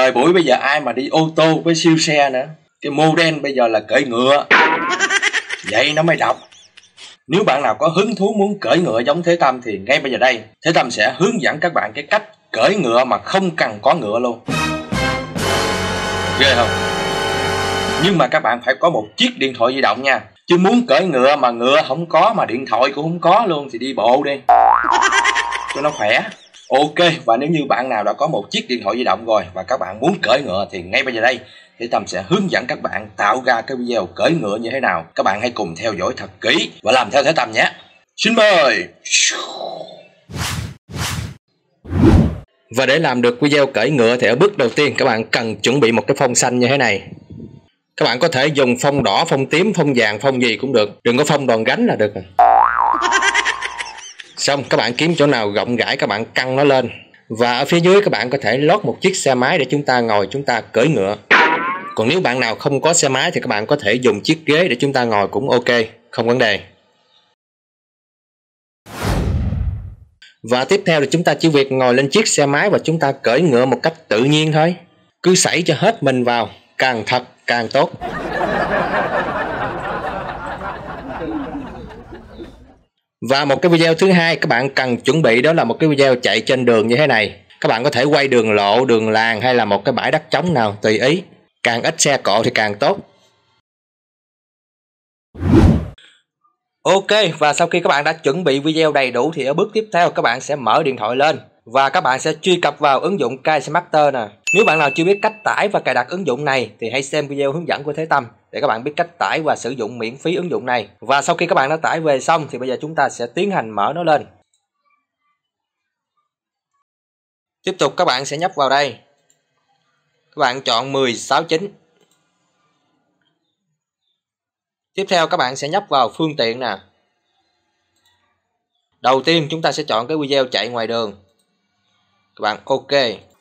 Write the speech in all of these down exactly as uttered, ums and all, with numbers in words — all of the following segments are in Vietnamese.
Thời buổi bây giờ ai mà đi ô tô với siêu xe nữa. Cái model bây giờ là cưỡi ngựa. Vậy nó mới độc. Nếu bạn nào có hứng thú muốn cưỡi ngựa giống Thế Tâm thì ngay bây giờ đây Thế Tâm sẽ hướng dẫn các bạn cái cách cưỡi ngựa mà không cần có ngựa luôn. Ghê không? Nhưng mà các bạn phải có một chiếc điện thoại di động nha. Chứ muốn cưỡi ngựa mà ngựa không có mà điện thoại cũng không có luôn thì đi bộ đi cho nó khỏe. Ok, và nếu như bạn nào đã có một chiếc điện thoại di động rồi và các bạn muốn cưỡi ngựa thì ngay bây giờ đây Thế Tâm sẽ hướng dẫn các bạn tạo ra cái video cưỡi ngựa như thế nào. Các bạn hãy cùng theo dõi thật kỹ và làm theo Thế Tâm nhé. Xin mời. Và để làm được video cưỡi ngựa thì ở bước đầu tiên các bạn cần chuẩn bị một cái phông xanh như thế này. Các bạn có thể dùng phông đỏ, phông tím, phông vàng, phông gì cũng được. Đừng có phông đòn gánh là được. Xong các bạn kiếm chỗ nào rộng rãi các bạn căng nó lên. Và ở phía dưới các bạn có thể lót một chiếc xe máy để chúng ta ngồi chúng ta cưỡi ngựa. Còn nếu bạn nào không có xe máy thì các bạn có thể dùng chiếc ghế để chúng ta ngồi cũng ok, không vấn đề. Và tiếp theo thì chúng ta chỉ việc ngồi lên chiếc xe máy và chúng ta cưỡi ngựa một cách tự nhiên thôi. Cứ sảy cho hết mình vào, càng thật càng tốt. Và một cái video thứ hai các bạn cần chuẩn bị đó là một cái video chạy trên đường như thế này. Các bạn có thể quay đường lộ, đường làng hay là một cái bãi đất trống nào tùy ý. Càng ít xe cộ thì càng tốt. Ok, và sau khi các bạn đã chuẩn bị video đầy đủ thì ở bước tiếp theo các bạn sẽ mở điện thoại lên và các bạn sẽ truy cập vào ứng dụng KiCemaster nè. Nếu bạn nào chưa biết cách tải và cài đặt ứng dụng này thì hãy xem video hướng dẫn của Thế Tâm để các bạn biết cách tải và sử dụng miễn phí ứng dụng này. Và sau khi các bạn đã tải về xong thì bây giờ chúng ta sẽ tiến hành mở nó lên. Tiếp tục các bạn sẽ nhấp vào đây. Các bạn chọn mười sáu chín. Tiếp theo các bạn sẽ nhấp vào phương tiện nè. Đầu tiên chúng ta sẽ chọn cái video chạy ngoài đường. Các bạn ok.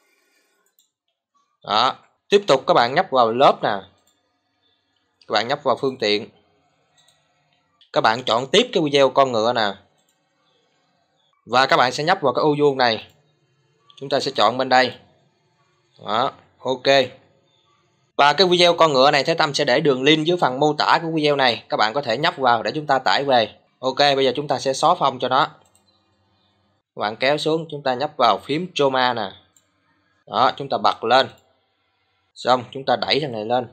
Đó. Tiếp tục các bạn nhấp vào lớp nè. Các bạn nhấp vào phương tiện. Các bạn chọn tiếp cái video con ngựa nè. Và các bạn sẽ nhấp vào cái ô vuông này. Chúng ta sẽ chọn bên đây. Đó. Ok. Và cái video con ngựa này Thế Tâm sẽ để đường link dưới phần mô tả của video này. Các bạn có thể nhấp vào để chúng ta tải về. Ok, bây giờ chúng ta sẽ xóa phông cho nó. Các bạn kéo xuống, chúng ta nhấp vào phím Chroma nè. Đó, chúng ta bật lên. Xong, chúng ta đẩy thằng này lên.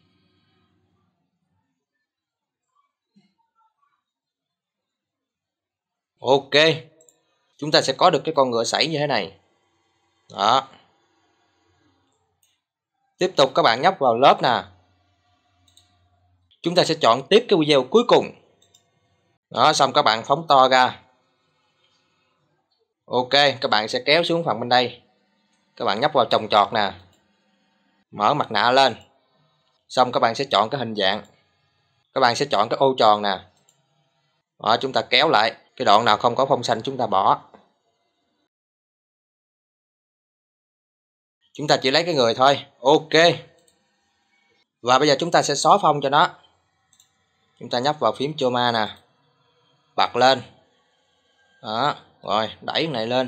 Ok. Chúng ta sẽ có được cái con ngựa sảy như thế này. Đó. Tiếp tục các bạn nhấp vào lớp nè. Chúng ta sẽ chọn tiếp cái video cuối cùng. Đó, xong các bạn phóng to ra. Ok, các bạn sẽ kéo xuống phần bên đây. Các bạn nhấp vào trồng trọt nè. Mở mặt nạ lên. Xong các bạn sẽ chọn cái hình dạng. Các bạn sẽ chọn cái ô tròn nè. Đó, chúng ta kéo lại. Cái đoạn nào không có phông xanh chúng ta bỏ. Chúng ta chỉ lấy cái người thôi. Ok. Và bây giờ chúng ta sẽ xóa phông cho nó. Chúng ta nhấp vào phím Chroma nè. Bật lên. Đó. Rồi đẩy cái này lên.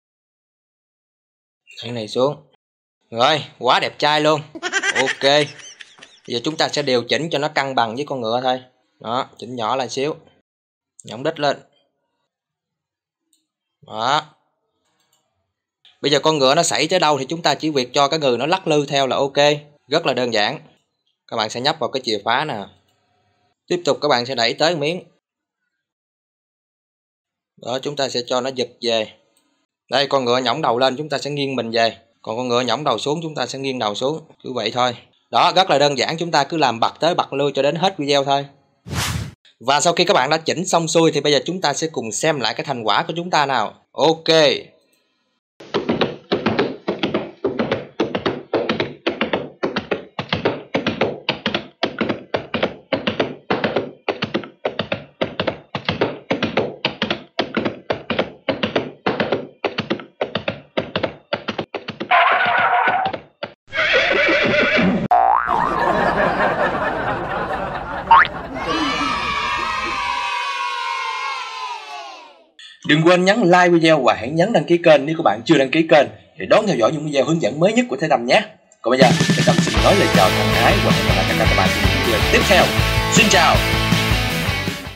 Đẩy cái này xuống. Rồi quá đẹp trai luôn. Ok. Bây giờ chúng ta sẽ điều chỉnh cho nó cân bằng với con ngựa thôi. Đó. Chỉnh nhỏ lại xíu. Nhõng đít lên. Đó. Bây giờ con ngựa nó xảy tới đâu thì chúng ta chỉ việc cho cái người nó lắc lư theo là ok. Rất là đơn giản. Các bạn sẽ nhấp vào cái chìa khóa nè. Tiếp tục các bạn sẽ đẩy tới miếng. Đó, chúng ta sẽ cho nó giật về. Đây, con ngựa nhõng đầu lên chúng ta sẽ nghiêng mình về. Còn con ngựa nhõng đầu xuống chúng ta sẽ nghiêng đầu xuống. Cứ vậy thôi. Đó, rất là đơn giản. Chúng ta cứ làm bật tới bật lui cho đến hết video thôi. Và sau khi các bạn đã chỉnh xong xuôi thì bây giờ chúng ta sẽ cùng xem lại cái thành quả của chúng ta nào. Ok. Đừng quên nhấn like video và hãy nhấn đăng ký kênh nếu các bạn chưa đăng ký kênh để đón theo dõi những video hướng dẫn mới nhất của Thế Tâm nhé. Còn bây giờ, Tâm Tâm xin nói lời chào thân ái và hẹn gặp lại tất cả các bạn trong những video tiếp theo. Xin chào!